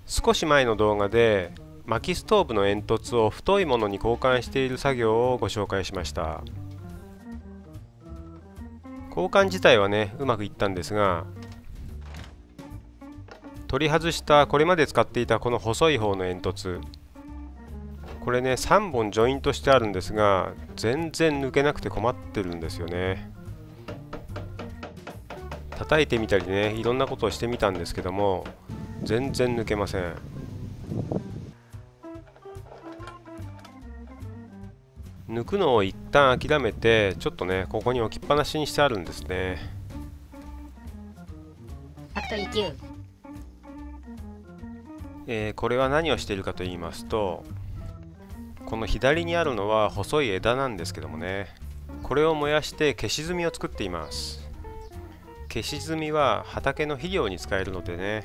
少し前の動画で薪ストーブの煙突を太いものに交換している作業をご紹介しました。交換自体はねうまくいったんですが、取り外したこれまで使っていたこの細い方の煙突、これね3本ジョイントしてあるんですが全然抜けなくて困ってるんですよね。叩いてみたりねいろんなことをしてみたんですけども全然抜けません。抜くのを一旦諦めてちょっとねここに置きっぱなしにしてあるんですね。これは何をしているかと言いますと、この左にあるのは細い枝なんですけどもね、これを燃やして消し炭を作っています。消し炭は畑の肥料に使えるのでね、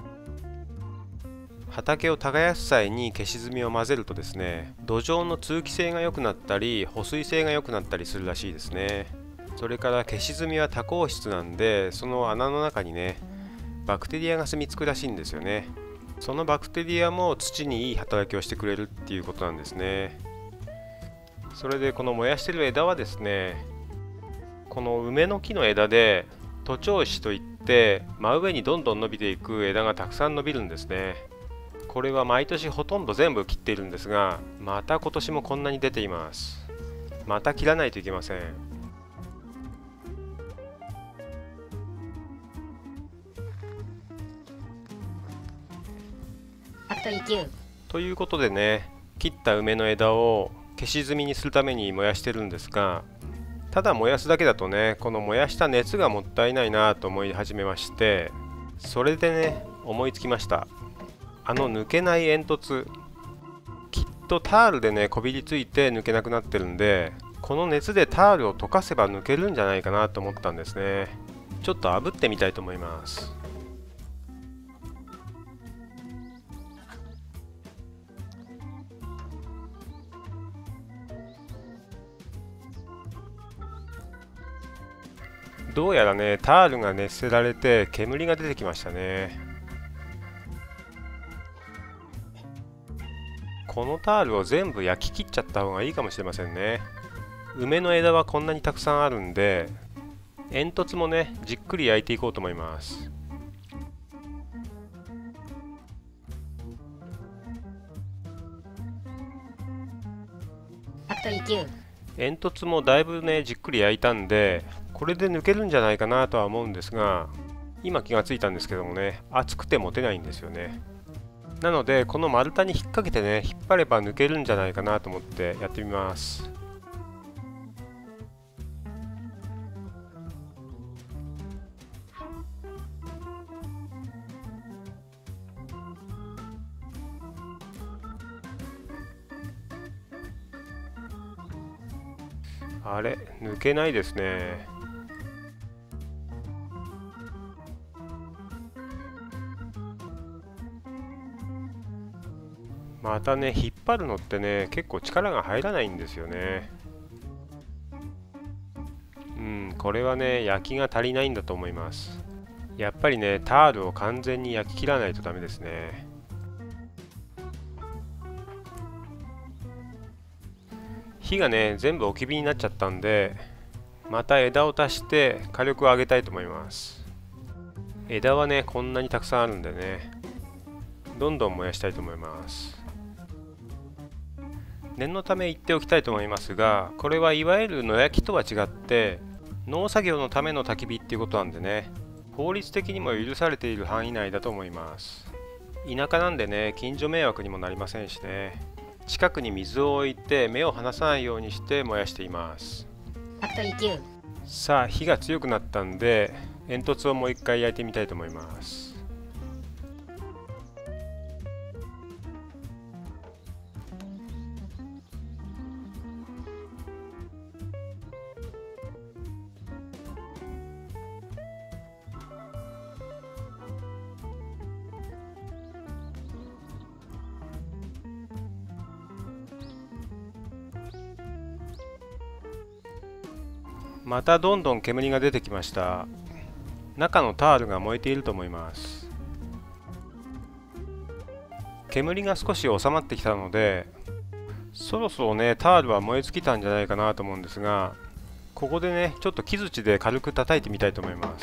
畑を耕す際に消し炭を混ぜるとですね、土壌の通気性が良くなったり保水性が良くなったりするらしいですね。それから消し炭は多孔質なんで、その穴の中にねバクテリアが住み着くらしいんですよね。そのバクテリアも土にいい働きをしてくれるっていうことなんですね。それでこの燃やしてる枝はですね、この梅の木の枝で徒長枝といって真上にどんどん伸びていく枝がたくさん伸びるんですね。これは毎年ほとんど全部切っているんですが、また今年もこんなに出ています。また切らないといけません。ということでね、切った梅の枝を消し炭にするために燃やしてるんですが、ただ燃やすだけだとね、この燃やした熱がもったいないなと思い始めまして、それでね思いつきました。抜けない煙突、きっとタールでねこびりついて抜けなくなってるんで、この熱でタールを溶かせば抜けるんじゃないかなと思ったんですね。ちょっと炙ってみたいと思います。どうやらねタールが熱せられて煙が出てきましたね。このタールを全部焼き切っちゃった方がいいかもしれませんね。梅の枝はこんなにたくさんあるんで、煙突もねじっくり焼いていこうと思います。煙突もだいぶねじっくり焼いたんで、これで抜けるんじゃないかなとは思うんですが、今気がついたんですけどもね、熱くて持てないんですよね。なのでこの丸太に引っ掛けてね引っ張れば抜けるんじゃないかなと思ってやってみます。あれ、抜けないですね。またね引っ張るのってね結構力が入らないんですよね。これはね焼きが足りないんだと思います。やっぱりねタールを完全に焼き切らないとダメですね。火がね全部置き火になっちゃったんで、また枝を足して火力を上げたいと思います。枝はねこんなにたくさんあるんでね、どんどん燃やしたいと思います。念のため言っておきたいと思いますが、これはいわゆる野焼きとは違って農作業のための焚き火っていうことなんでね、法律的にも許されている範囲内だと思います。田舎なんでね近所迷惑にもなりませんしね、近くに水を置いて目を離さないようにして燃やしています。さあ火が強くなったんで煙突をもう一回焼いてみたいと思います。またどんどん煙が出てきました。中のタールが燃えていると思います。 煙が少し収まってきたので、そろそろねタールは燃え尽きたんじゃないかなと思うんですが、ここでねちょっと木槌で軽く叩いてみたいと思います。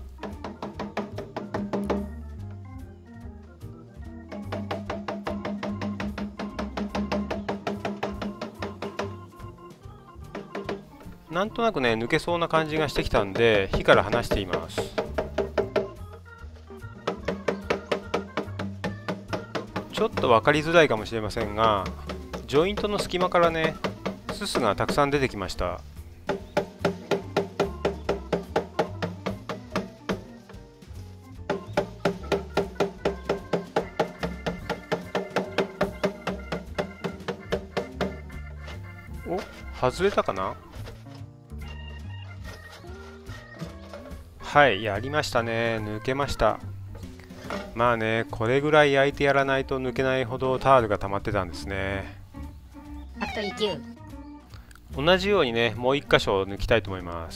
なんとなくね抜けそうな感じがしてきたんで火から離しています。ちょっと分かりづらいかもしれませんが、ジョイントの隙間からねすすがたくさん出てきました。お、外れたかな。はい、やりましたね。抜けました。まあね、これぐらい焼いてやらないと抜けないほどタールが溜まってたんですね。同じようにね、もう一箇所抜きたいと思います。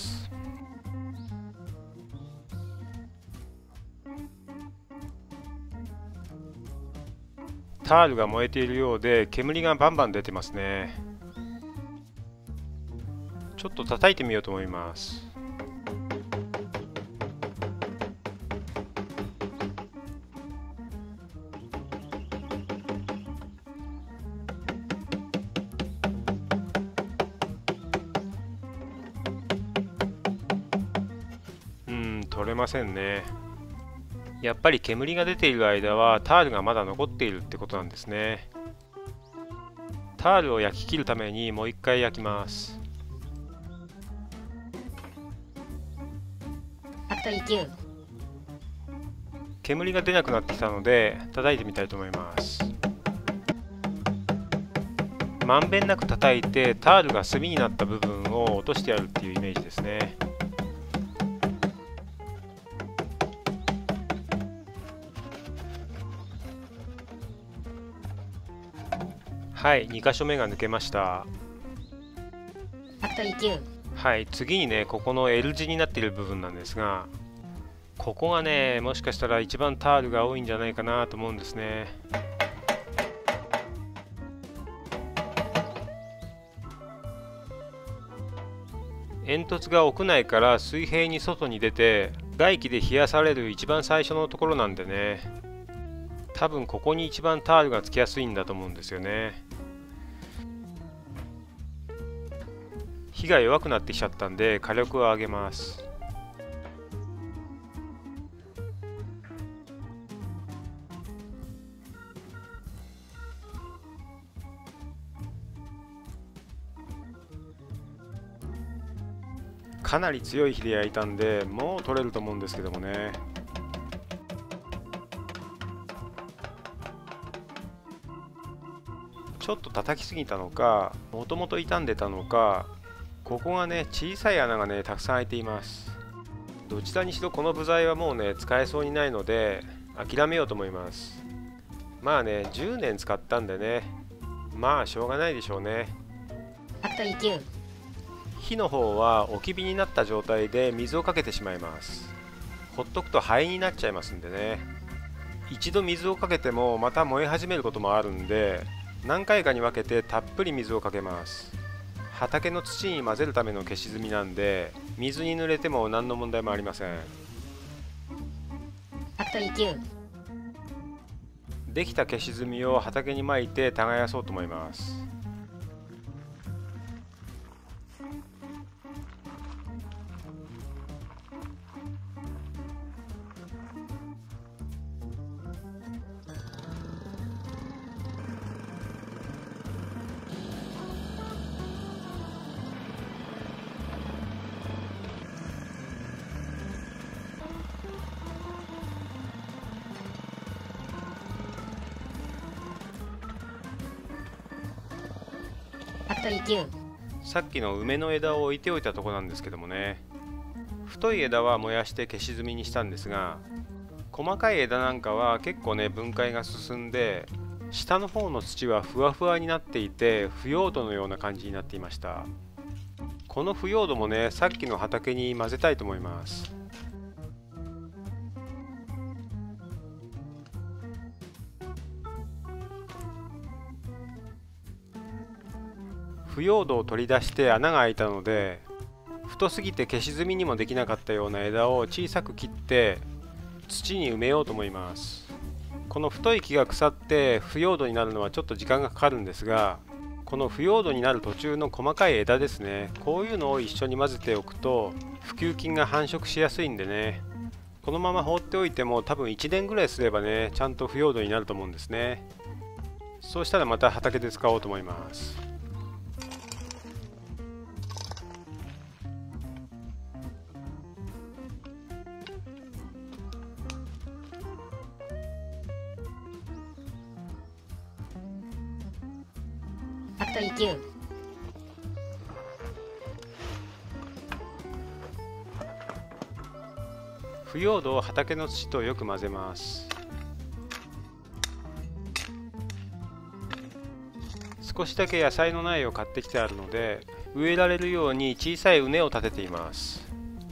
タールが燃えているようで煙がバンバン出てますね。ちょっと叩いてみようと思います。取れませんね。やっぱり煙が出ている間はタールがまだ残っているってことなんですね。タールを焼き切るためにもう一回焼きます。煙が出なくなってきたので叩いてみたいと思います。まんべんなく叩いてタールが炭になった部分を落としてやるっていうイメージですね。はい、2箇所目が抜けました。はい、次にねここの L 字になっている部分なんですが、ここがねもしかしたら一番タールが多いんじゃないかなと思うんですね。煙突が屋内から水平に外に出て外気で冷やされる一番最初のところなんでね、多分ここに一番タールがつきやすいんだと思うんですよね。火が弱くなってきちゃったんで火力を上げます。かなり強い火で焼いたんでもう取れると思うんですけどもね。ちょっと叩きすぎたのか、もともと傷んでたのか、ここがね小さい穴がねたくさん開いています。どちらにしろこの部材はもうね使えそうにないので諦めようと思います。まあね10年使ったんでね、まあしょうがないでしょうね。火の方は置き火になった状態で水をかけてしまいます。ほっとくと灰になっちゃいますんでね。一度水をかけてもまた燃え始めることもあるんで、何回かに分けてたっぷり水をかけます。畑の土に混ぜるための消し炭なんで、水に濡れても何の問題もありません。できた消し炭を畑にまいて耕そうと思います。さっきの梅の枝を置いておいたとこなんですけどもね、太い枝は燃やして消し炭にしたんですが、細かい枝なんかは結構ね分解が進んで、下の方の土はふわふわになっていて腐葉土のような感じになっていました。この腐葉土もねさっきの畑に混ぜたいと思います。 腐葉土を取り出して穴が開いたので、太すぎて消し積みにもできなかったような枝を小さく切って土に埋めようと思います。この太い木が腐って腐葉土になるのはちょっと時間がかかるんですが、この腐葉土になる途中の細かい枝ですね、こういうのを一緒に混ぜておくと腐球菌が繁殖しやすいんでね、このまま放っておいても多分1年ぐらいすればね、ちゃんと腐葉土になると思うんですね。そうしたらまた畑で使おうと思います。 ファクトリー9。 腐葉土を畑の土とよく混ぜます。少しだけ野菜の苗を買ってきてあるので、植えられるように小さい畝を立てています。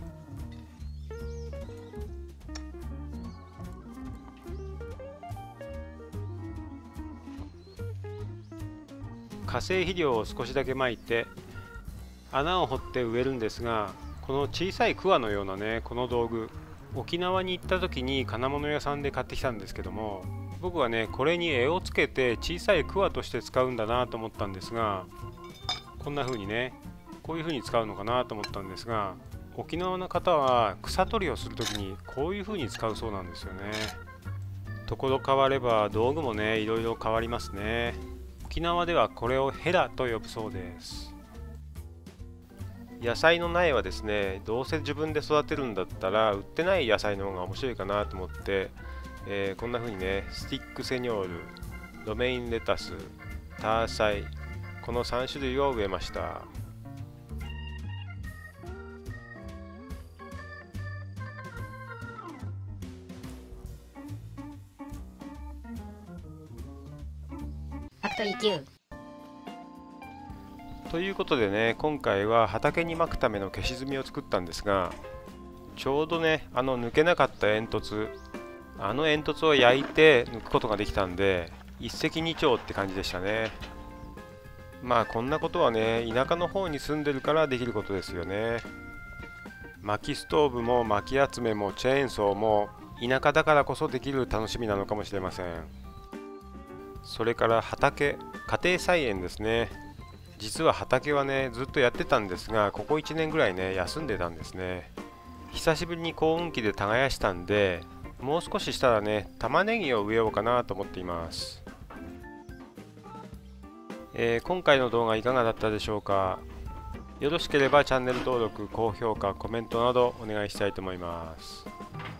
化成肥料を少しだけまいて穴を掘って植えるんですが、この小さい桑のようなね、この道具、沖縄に行った時に金物屋さんで買ってきたんですけども、僕はねこれに柄をつけて小さい桑として使うんだなと思ったんですが、こんな風にね、こういう風に使うのかなと思ったんですが、沖縄の方は草取りをする時にこういう風に使うそうなんですよね。ところ変われば道具もねいろいろ変わりますね。沖縄ではこれをヘラと呼ぶそうです。野菜の苗はですね、どうせ自分で育てるんだったら売ってない野菜の方が面白いかなと思って、こんな風にね、スティックセニョール、ロメインレタス、ターサイ、この3種類を植えました。 ファクトリー9。 ということでね、今回は畑にまくための消し炭を作ったんですが、ちょうどね、抜けなかった煙突、煙突を焼いて抜くことができたんで、一石二鳥って感じでしたね。まあこんなことはね、田舎の方に住んでるからできることですよね。薪ストーブも薪集めもチェーンソーも田舎だからこそできる楽しみなのかもしれません。それから畑、家庭菜園ですね。実は畑はねずっとやってたんですが、ここ1年ぐらいね休んでたんですね。久しぶりに耕運機で耕したんで、もう少ししたらね玉ねぎを植えようかなと思っています。今回の動画いかがだったでしょうか。よろしければチャンネル登録、高評価、コメントなどお願いしたいと思います。